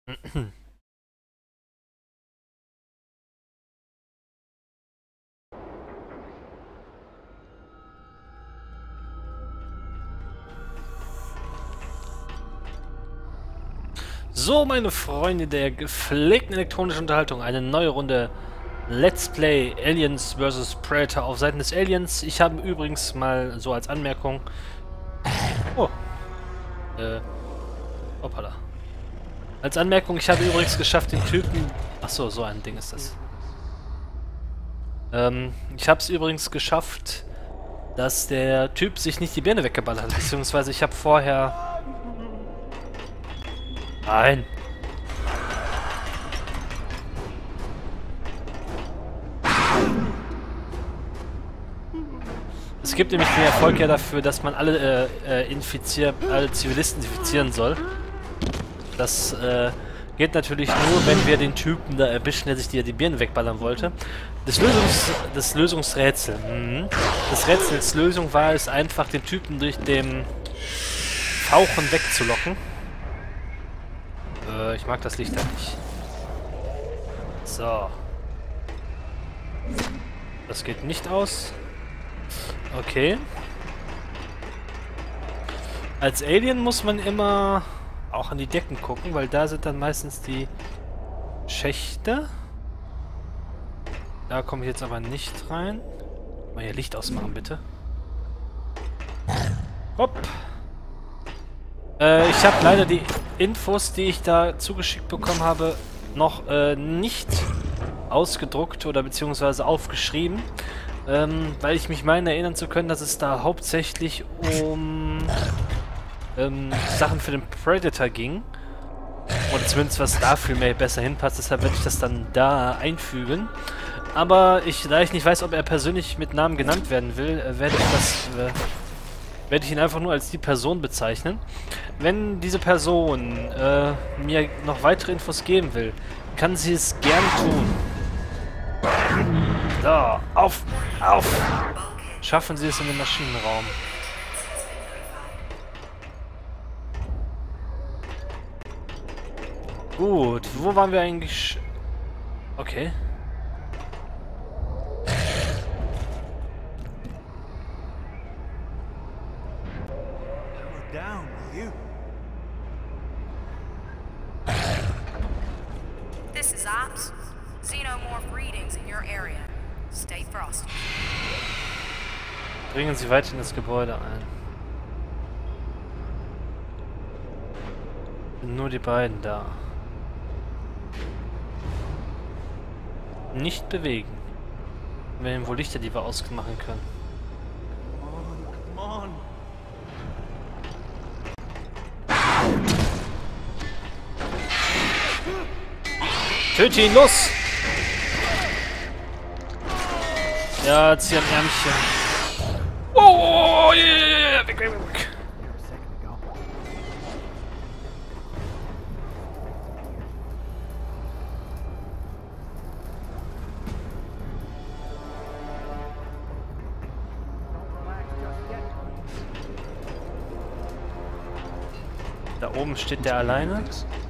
So, meine Freunde der gepflegten elektronischen Unterhaltung, eine neue Runde Let's Play Aliens vs. Predator auf Seiten des Aliens. Ich habe übrigens mal so als Anmerkung... Oh. Hoppala. Als Anmerkung, ich habe übrigens geschafft, den Typen... Achso, so ein Ding ist das. Ich habe es übrigens geschafft, dass der Typ sich nicht die Birne weggeballert hat, beziehungsweise ich habe vorher... Nein. Es gibt nämlich den Erfolg ja dafür, dass man alle Zivilisten infizieren soll. Das geht natürlich nur, wenn wir den Typen da erwischen, der sich die Birnen wegballern wollte. Das Lösungsrätsel. Das Rätsels Lösung war es einfach, den Typen durch den Fauchen wegzulocken. Ich mag das Licht halt nicht. So. Das geht nicht aus. Okay. Als Alien muss man immer auch an die Decken gucken, weil da sind dann meistens die Schächte. Da komme ich jetzt aber nicht rein. Mal hier Licht ausmachen, bitte. Hopp. Ich habe leider die Infos, die ich da zugeschickt bekommen habe, noch nicht ausgedruckt oder beziehungsweise aufgeschrieben, weil ich mich meine erinnern zu können, dass es da hauptsächlich um Sachen für den Predator ging. Oder zumindest was da viel mehr besser hinpasst, deshalb werde ich das dann da einfügen. Aber da ich nicht weiß, ob er persönlich mit Namen genannt werden will, werde ich ihn einfach nur als die Person bezeichnen. Wenn diese Person mir noch weitere Infos geben will, kann sie es gern tun. So, auf! Schaffen Sie es in den Maschinenraum. Gut, wo waren wir eigentlich? Okay. This is Ops. Xenomorph readings in your area. Stay frosty. Dringen Sie weit in das Gebäude ein. Sind nur die beiden da. Nicht bewegen. Wir haben wohl Lichter, die wir ausmachen können. Come on. Töte ihn, los! Ja, zieh am Ärmchen. Oh, yeah, weg. Da oben steht der alleine.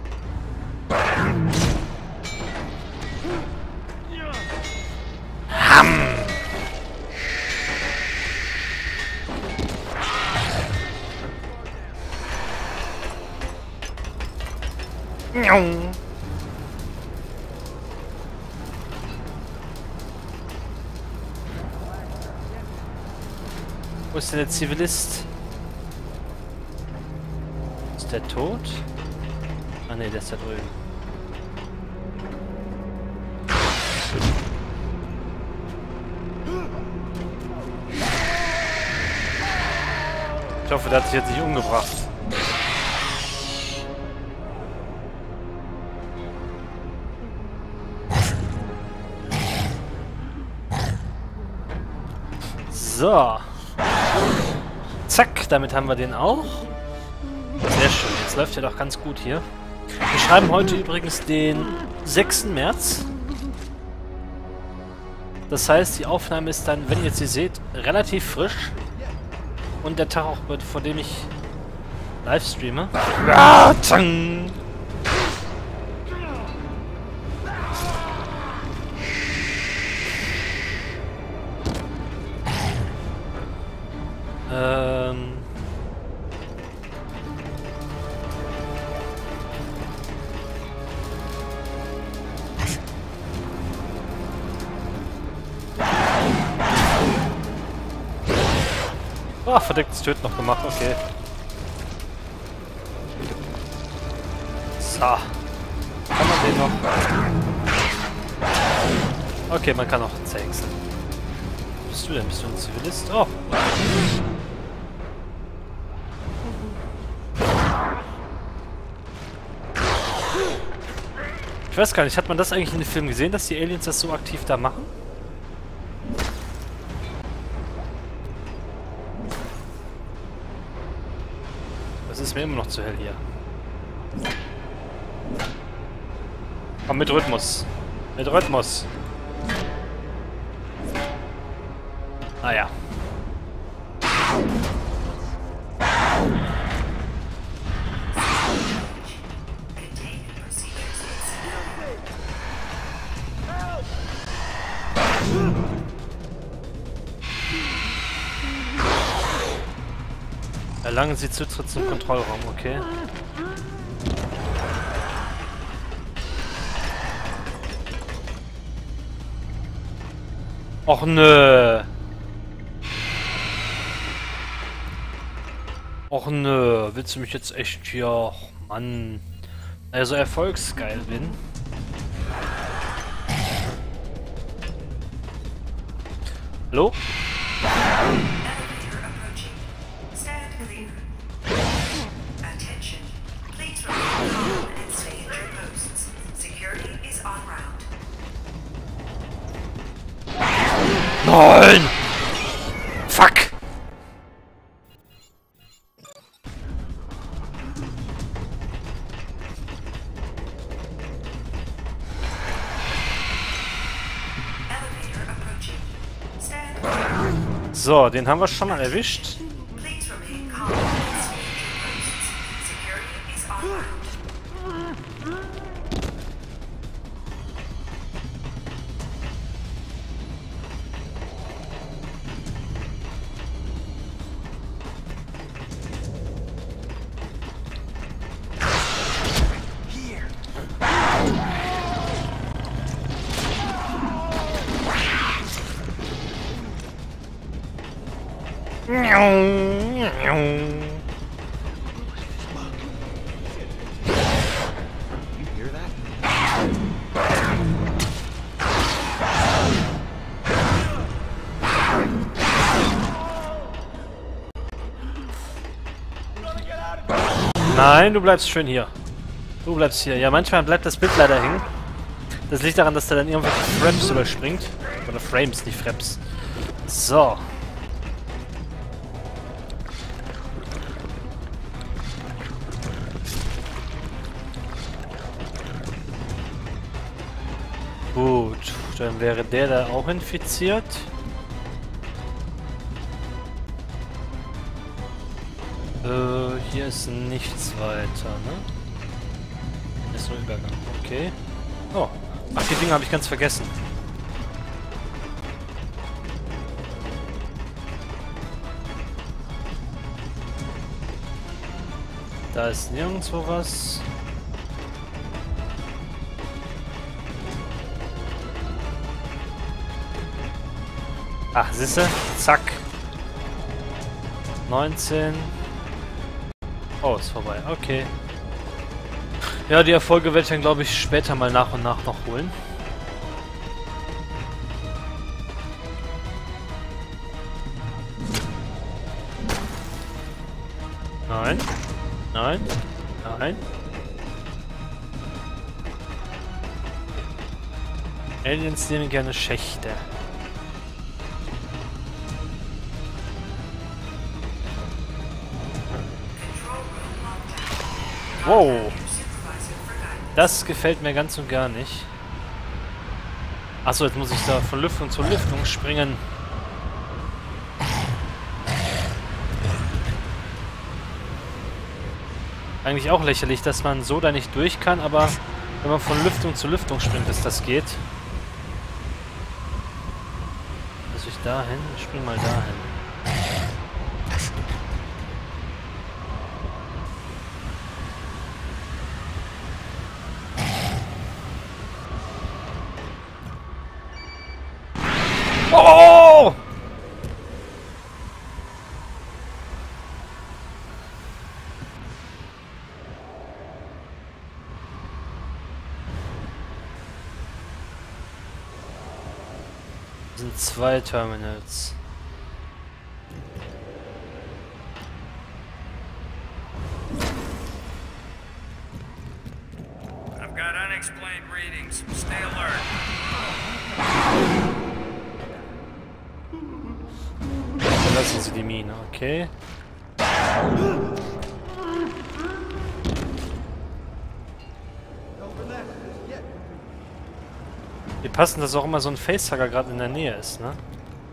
Wo ist denn der Zivilist? Ist der tot? Ah ne, der ist da drüben. Ich hoffe, der hat sich jetzt nicht umgebracht. So. Zack, damit haben wir den auch. Sehr schön, jetzt läuft ja doch ganz gut hier. Wir schreiben heute übrigens den 6. März. Das heißt, die Aufnahme ist dann, wenn ihr jetzt sie seht, relativ frisch. Und der Tag auch, vor dem ich live streame. Ähm... Oh, verdecktes Töten noch gemacht, okay. So. Kann man den noch... Okay, man kann auch zerhexen. Was bist du denn? Bist du ein Zivilist? Oh. Ich weiß gar nicht, hat man das eigentlich in dem Film gesehen, dass die Aliens das so aktiv da machen? Das ist mir immer noch zu hell hier. Komm, mit Rhythmus. Mit Rhythmus. Ah ja. Erlangen Sie Zutritt zum Kontrollraum, okay. Och nö. Och nö. Willst du mich jetzt echt hier... Och Mann. Also erfolgsgeil bin. Hallo? Nein! Fuck! So, den haben wir schon mal erwischt. Nein, du bleibst schön hier. Du bleibst hier. Ja, manchmal bleibt das Bild leider hängen. Das liegt daran, dass der dann irgendwelche Frames überspringt. Oder Frames, nicht Frames. So. Gut, dann wäre der da auch infiziert. Hier ist nichts weiter, ne? Ist nur Übergang, okay. Oh, ach, die Dinge habe ich ganz vergessen. Da ist nirgendwo was. Ach, siehste? Zack. 19. Oh, ist vorbei. Okay. Ja, die Erfolge werde ich dann, glaube ich, später mal nach und nach noch holen. Nein. Nein. Nein. Aliens nehmen gerne Schächte. Wow. Das gefällt mir ganz und gar nicht. Achso, jetzt muss ich da von Lüftung zu Lüftung springen. Eigentlich auch lächerlich, dass man so da nicht durch kann, aber wenn man von Lüftung zu Lüftung springt, dass das geht. Muss ich dahin? Ich spring mal dahin. Das sind 2 Terminals. I've got unexplained readings. Stay alert. Verlassen Sie die Mine, okay. Wir passen, dass auch immer so ein Facehugger gerade in der Nähe ist, ne?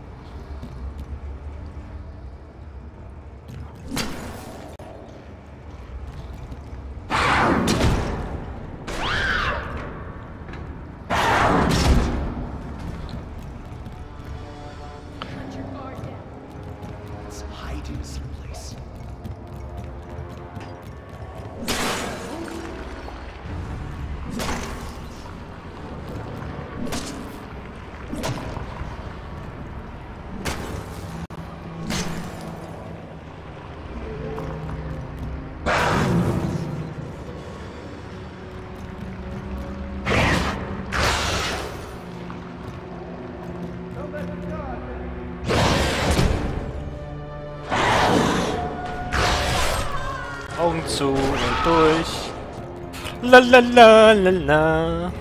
Augen zu und durch. La la la la la.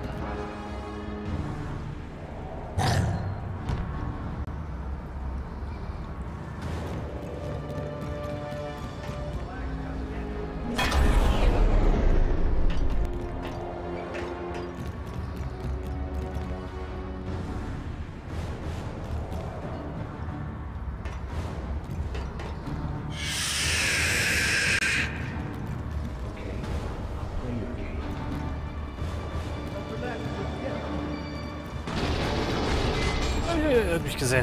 Er hat mich gesehen.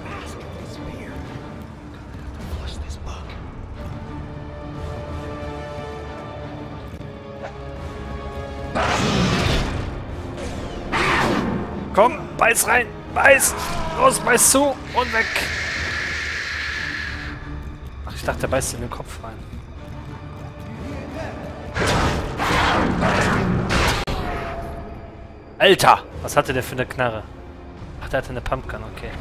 Komm, beiß rein! Beiß! Los, beiß zu! Und weg! Ach, ich dachte, der beißt in den Kopf rein. Alter! Was hatte der für eine Knarre? Ach, der hatte eine Pumpgun, okay.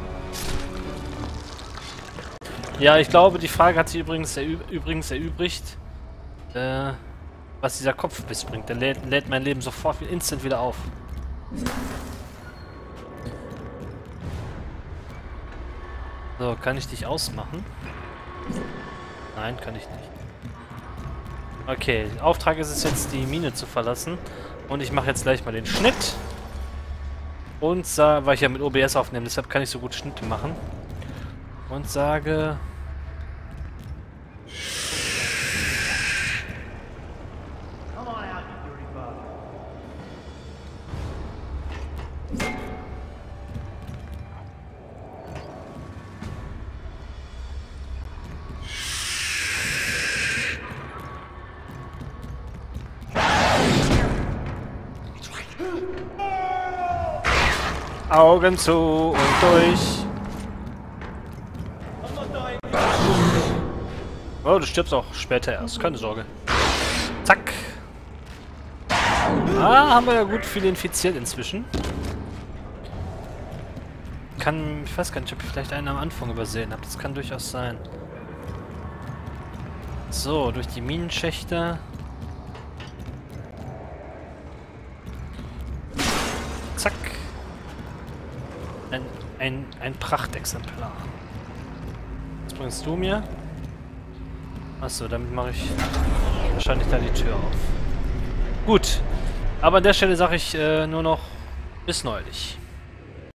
Ja, ich glaube, die Frage hat sich übrigens erübrigt, was dieser Kopfbiss bringt. Der lädt mein Leben sofort instant wieder auf. So, kann ich dich ausmachen? Nein, kann ich nicht. Okay, Auftrag ist es jetzt, die Mine zu verlassen. Und ich mache jetzt gleich mal den Schnitt. Und weil ich ja mit OBS aufnehme, deshalb kann ich so gut Schnitte machen. Und sage... Augen zu und durch. Oh, du stirbst auch später erst. Keine Sorge. Zack. Ah, haben wir ja gut viele infiziert inzwischen. Ich weiß gar nicht, ob ich vielleicht einen am Anfang übersehen habe. Das kann durchaus sein. So, durch die Minenschächte. Zack. Ein Prachtexemplar. Was bringst du mir? Achso, damit mache ich wahrscheinlich da die Tür auf. Gut. Aber an der Stelle sage ich nur noch bis neulich.